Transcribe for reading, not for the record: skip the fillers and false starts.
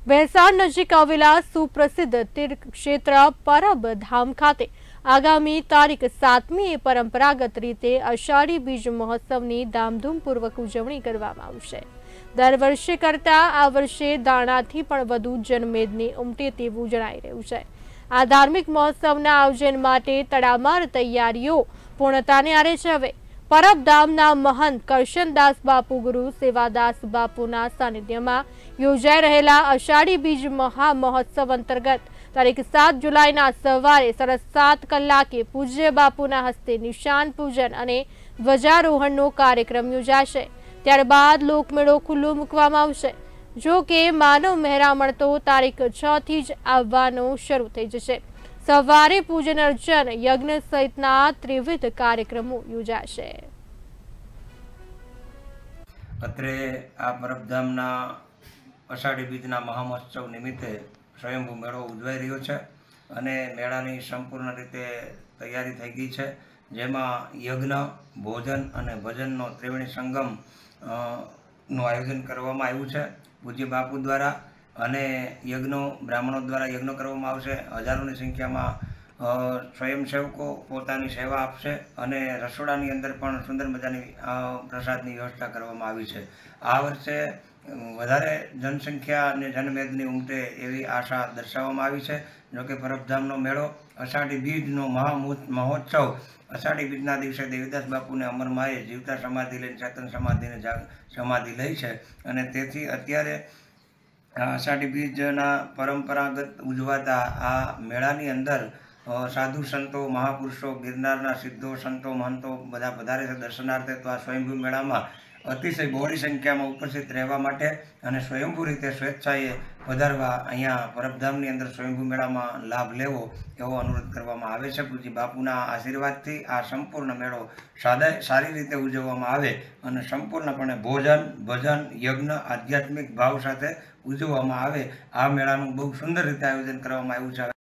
વહેસાણ નજીક આવેલા સુપ્રસિદ્ધ તીર્થક્ષેત્ર પરબધામ ખાતે આગામી તારીખ 7મીએ પરંપરાગત રીતે અષાઢી બીજ મહોત્સવની ધામધૂમપૂર્વક ઉજવણી કરવામાં આવશે। દર વર્ષે કરતા આ વર્ષે દાણાથી પણ વધુ જનમેદની ઉમટે તેવું જણાઈ રહ્યું છે। આ ધાર્મિક મહોત્સવના આયોજન માટે તડામાર તૈયારીઓ પૂર્ણતાને આરે છે। હવે પરબધામના મહંત કરશનદાસ બાપુ ગુરુ સેવાદાસ બાપુના સાનિધ્યમાં યોજાઈ રહેલા અષાઢી બીજ મહામહોત્સવ અંતર્ગત તારીખ 7 જુલાઈના સવારે 7:30 કલાકે પૂજ્ય બાપુના હસ્તે નિશાન પૂજન અને ધ્વજારોહણનો કાર્યક્રમ યોજાશે। ત્યારબાદ લોકમેળો ખુલ્લો મૂકવામાં આવશે। જો કે માનવ મહેરામણ તો તારીખ 6 થી જ આવવાનો શરૂ થઈ જશે। સવારે પૂજન અર્ચન યજ્ઞ સહિતના ત્રિવિધ કાર્યક્રમો યોજાશે। અત્રે આ પરબધામના અષાઢી બીજના મહામહોત્સવ નિમિત્તે સ્વયંભૂ મેળો ઉજવાઈ રહ્યો છે અને મેળાની સંપૂર્ણ રીતે તૈયારી થઈ ગઈ છે, જેમાં યજ્ઞ, ભોજન અને ભજનનો ત્રિવેણી સંગમ નું આયોજન કરવામાં આવ્યું છે પૂજ્ય બાપુ દ્વારા। અને યજ્ઞો બ્રાહ્મણો દ્વારા યજ્ઞો કરવામાં આવશે। હજારોની સંખ્યામાં સ્વયંસેવકો પોતાની સેવા આપશે અને રસોડાની અંદર પણ સુંદર મજાની પ્રસાદની વ્યવસ્થા કરવામાં આવી છે। આ વર્ષે વધારે જનસંખ્યા અને જનમેદની ઉમટે એવી આશા દર્શાવવામાં આવી છે। જોકે પરબધામનો મેળો અષાઢી બીજનો મહોત્સવ અષાઢી બીજના દિવસે દેવીદાસ બાપુને અમરમાએ જીવતા સમાધિ લઈને ચેતન સમાધિ લઈ છે અને તેથી અત્યારે અષાઢી બીજના પરંપરાગત ઉજવાતા આ મેળાની અંદર સાધુ સંતો, મહાપુરુષો, ગિરનારના સિદ્ધો, સંતો, મહંતો બધા પધારે છે દર્શનાર્થે। તો આ સ્વયંભૂ મેળામાં અતિશય બહોળી સંખ્યામાં ઉપસ્થિત રહેવા માટે અને સ્વયંભૂ રીતે સ્વેચ્છાએ પધારવા અહીંયા પરબધામની અંદર સ્વયંભૂ મેળામાં લાભ લેવો એવો અનુરોધ કરવામાં આવે છે। પૂજ્ય બાપુના આશીર્વાદથી આ સંપૂર્ણ મેળો સારી રીતે ઉજવવામાં આવે અને સંપૂર્ણપણે ભોજન, ભજન, યજ્ઞ, આધ્યાત્મિક ભાવ સાથે ઉજવવામાં આવે। આ મેળાનું બહુ સુંદર રીતે આયોજન કરવામાં આવ્યું છે।